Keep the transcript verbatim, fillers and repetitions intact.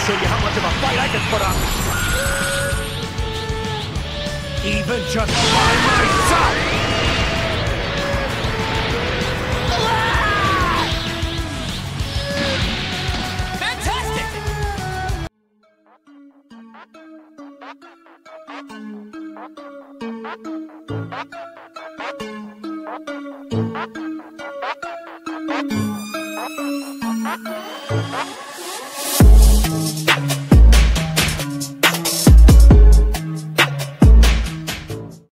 show you how much of a fight I can put up. Even just by myself. Fantastic!